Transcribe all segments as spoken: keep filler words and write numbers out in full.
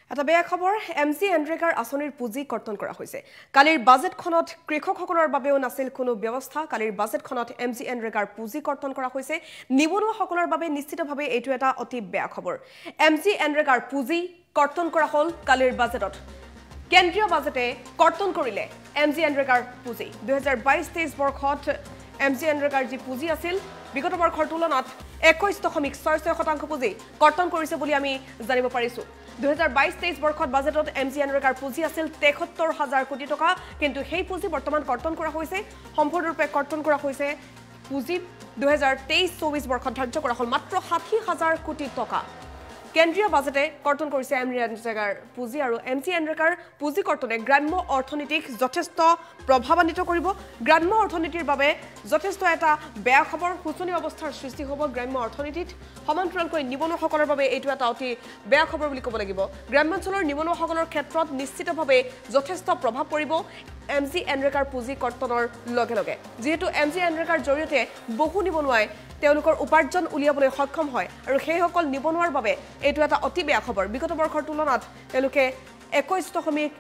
এটা বেয়া খবৰ এম জি এনৰেগাৰ আঁচনিৰ পুঁজি কৰ্তন কৰা হৈছে কালিৰ বাজেটখনত কৃষকসকলৰ বাবেও নাছিল কোনো ব্যৱস্থা কালিৰ বাজেটখনত এম জি এনৰেগাৰ পুঁজি কৰ্তন কৰা হৈছে নিবনুৱাসকলৰ বাবে নিশ্চিতভাৱে এইটো এটা অতি বেয়া খবৰ এম জি এনৰেগাৰ পুঁজি কৰ্তন কৰা হ'ল কালিৰ বাজেটত কেন্দ্ৰীয় বাজেটে কৰ্তন কৰিলে এম জি এনৰেগাৰ পুঁজি দুই হাজাৰ বাইশ তেইশ বৰ্ষত এম জি এনৰেগাৰ যি পুঁজি আছিল বিগত বৰ্ষৰ তুলনাত একৈশ দশমিক ছয় ছয় শতাংশ পুঁজি কৰ্তন কৰিছে বুলি আমি জানিব পাৰিছো দুই হাজাৰ বাইশ তেইশ বৰ্ষত বাজেটত এম জি এনৰেগাৰ পুঁজি আছিল তেসত্তৰ হাজাৰ কোটি টকা কিন্তু সেই পুঁজি বৰ্তমান কৰ্তন কৰা হৈছে সম্পূৰ্ণৰূপে কৰ্তন কৰা হৈছে পুঁজি দুই হাজাৰ তেইশ চৌবিশ বৰ্ষত ধাৰ্য কৰা হ'ল মাত্ৰ ষাঠি হাজাৰ কোটি টকা কেন্দ্ৰীয় বাজেটে কৰ্তন কৰিছে এম জি এনৰেগাৰ পুঁজি আৰু এম জি এনৰেগাৰ পুঁজি কৰ্তনে গ্ৰাম্য অৰ্থনীতিক যথেষ্ট প্ৰভাৱান্বিত কৰিব গ্ৰাম্য অৰ্থনীতিৰ বাবে যথেষ্ট এটা বেয়া খবৰ শোচনীয় অৱস্থাৰ সৃষ্টি হ'ব গ্ৰাম্য অৰ্থনীতিত সমান্তৰালকৈ নিবনুৱাসকলৰ বাবে এইটো এটা অতি বেয়া খবৰ বুলি ক'ব লাগিব গ্ৰামাঞ্চলৰ নিবনুৱাসকলৰ ক্ষেত্ৰত নিশ্চিতভাৱে যথেষ্ট প্ৰভাৱ পৰিব এম জি এনৰেগাৰ পুঁজি কৰ্তনৰ লগে লগে যেহেতু এম জি এনৰেগাৰ জৰিয়তে বহু নিবনুৱাই তেওঁলোকৰ উপাৰ্জন উলিয়াবলৈ সক্ষম হয় আৰু সেইসকল নিবনুৱাৰ বাবে এইটো এটা অতি বেয়া খবৰ বিগত বৰ্ষৰ তুলনাত তেওঁলোকে একৈশ দশমিক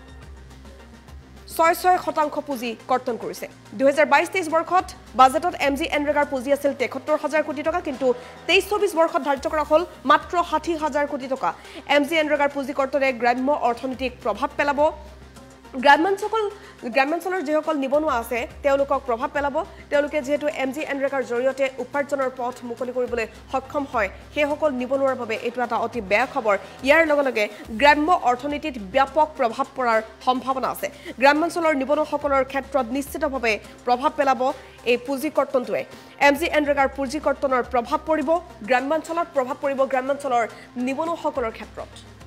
ছয় ছয় শতাংশ পুঁজি কৰ্তন কৰিছে দুই হাজাৰ বাইশ তেইশ বৰ্ষত বাজেটত এম জি এনৰেগাৰ পুঁজি আছিল তেসত্তৰ হাজাৰ কোটি টকা কিন্তু তেইশ চৌবিশ বৰ্ষত ধাৰ্য কৰা হ'ল মাত্ৰ ষাঠি হাজাৰ কোটি টকা এম জি এনৰেগাৰ পুঁজি কৰ্তনে গ্ৰাম্য অৰ্থনীতিক প্ৰভাৱ পেলাব গ্ৰামাঞ্চল গ্ৰামাঞ্চলৰ যিসকল নিবনুৱা আছে তেওঁলোকক প্ৰভাৱ পেলাব তেওঁলোকে যেহেতু এম জি এনৰেগাৰ জৰিয়তে উপাৰ্জনৰ পথ মুকলি কৰিবলৈ সক্ষম হয় সেইসকল নিবনুৱাৰ বাবে এইটো এটা অতি বেয়া খবৰ ইয়াৰ লগে লগে গ্ৰাম্য অৰ্থনীতিত ব্যাপক প্ৰভাৱ পৰাৰ সম্ভাৱনা আছে গ্ৰামাঞ্চলৰ নিবনুৱাসকলৰ ক্ষেত্ৰত নিশ্চিতভাৱে প্ৰভাৱ পেলাব এই পুঁজি কৰ্তনটোৱে এম জি এনৰেগাৰ পুঁজি কৰ্তনৰ প্ৰভাৱ পৰিব গ্ৰামাঞ্চলত প্ৰভাৱ পৰিব গ্ৰামাঞ্চলৰ নিবনুৱাসকলৰ ক্ষেত্ৰত